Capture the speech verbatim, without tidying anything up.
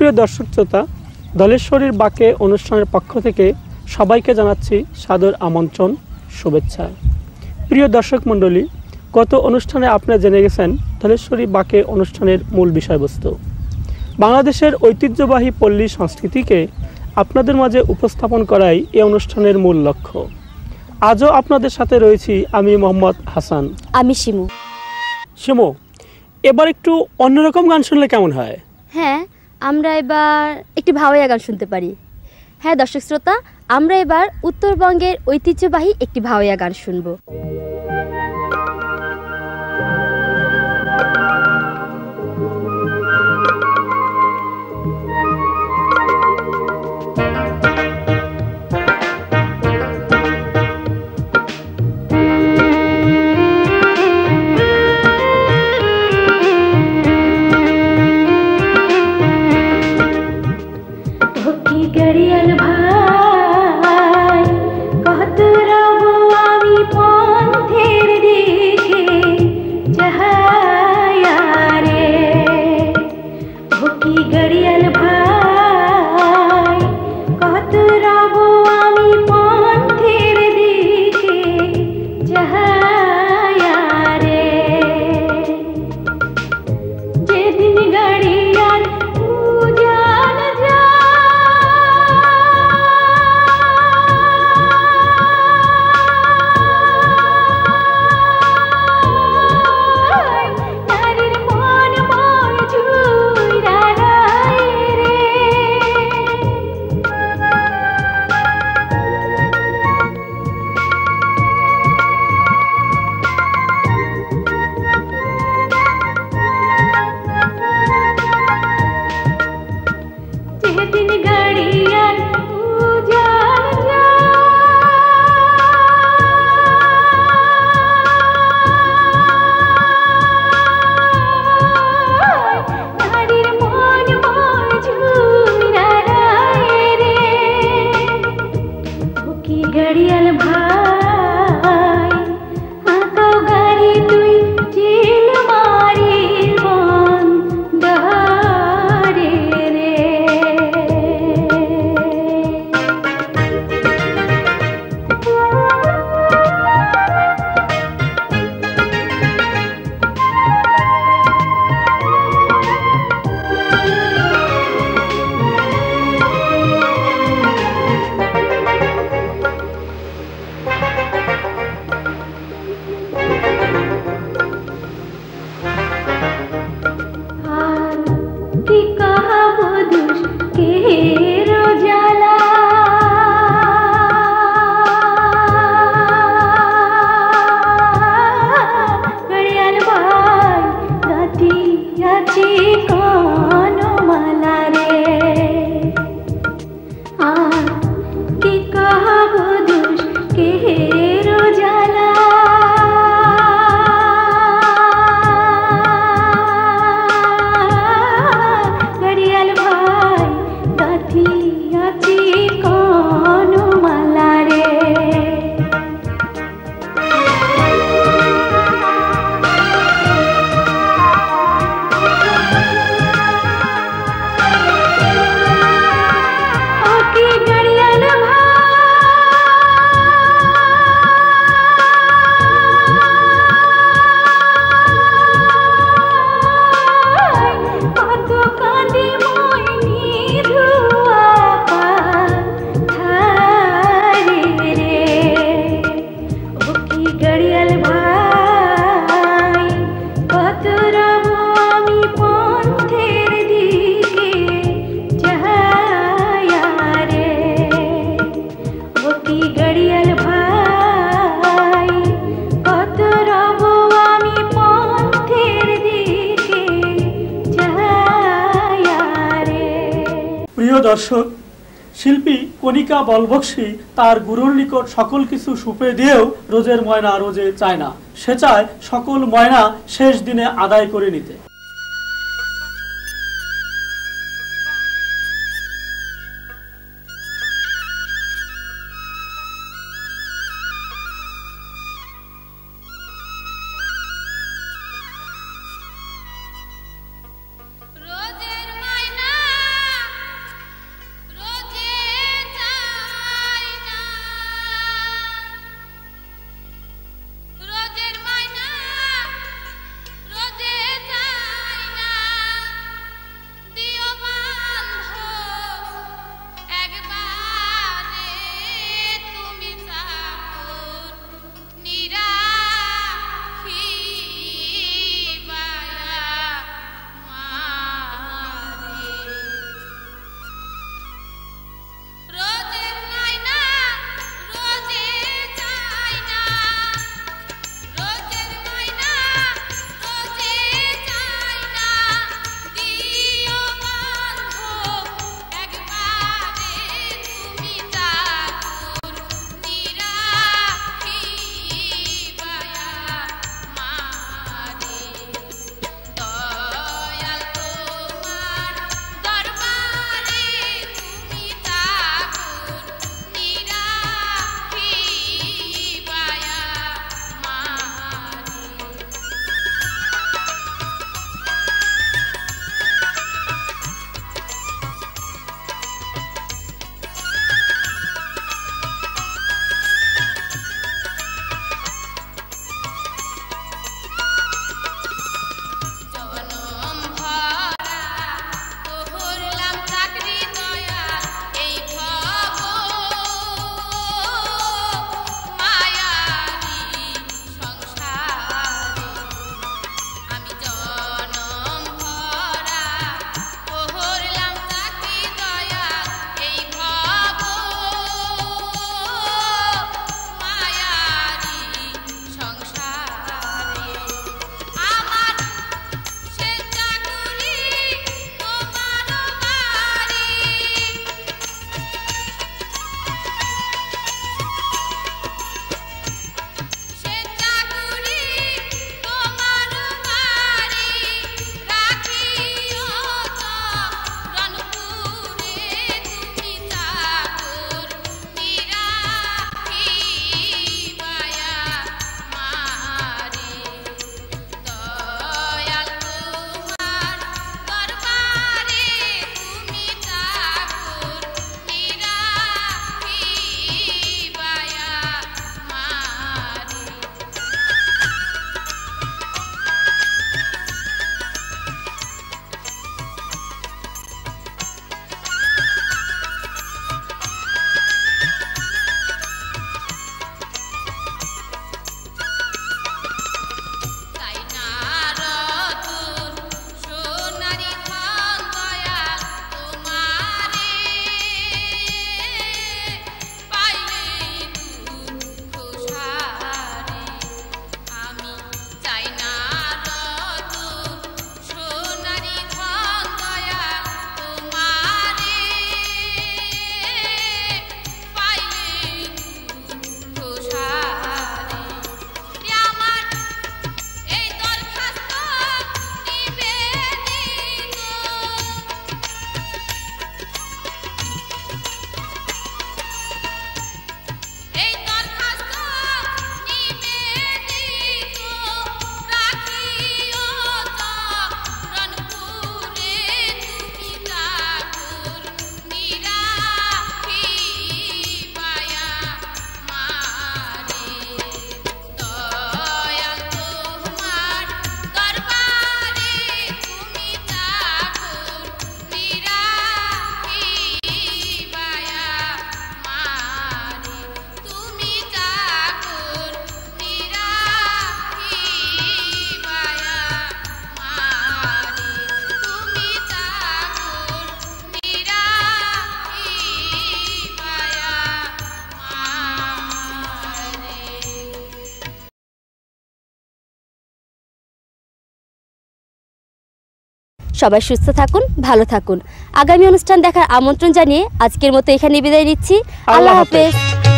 সুপ্রিয় দর্শক শ্রোতা, ধলেশ্বরীর বাঁকে অনুষ্ঠানের পক্ষ থেকে সবাইকে জানাচ্ছি সাদর আমন্ত্রণ, শুভেচ্ছা। প্রিয় দর্শক মণ্ডলী, গত অনুষ্ঠানে আপনারা জেনে গেছেন ধলেশ্বরী বাঁকে অনুষ্ঠানের মূল বিষয়বস্তু। বাংলাদেশের ঐতিহ্যবাহী পল্লী সংস্কৃতিকে আপনাদের মাঝে উপস্থাপন করাই এই অনুষ্ঠানের মূল লক্ষ্য। আজও আপনাদের সাথে রয়েছি আমি মোহাম্মদ হাসান। আমি শিমু। শিমু, এবার একটু অন্যরকম গান শুনলে কেমন হয়? হ্যাঁ, আমরা এবার একটি ভাওয়াইয়া গান শুনতে পারি। হ্যাঁ দর্শক শ্রোতা, আমরা এবার উত্তরবঙ্গের ঐতিহ্যবাহী একটি ভাওয়াইয়া গান শুনব। দর্শক, শিল্পী কণিকা বলবক্সী তার গুরুর নিকট সকল কিছু সুপে দিয়েও রোজের ময়না রোজে চায় না, সে চায় সকল ময়না শেষ দিনে আদায় করে নিতে। রোজের ময়না সবাই সুস্থ থাকুন, ভালো থাকুন। আগামী অনুষ্ঠান দেখার আমন্ত্রণ জানিয়ে আজকের মতো এখানে বিদায় নিচ্ছি। আল্লাহ হাফেজ।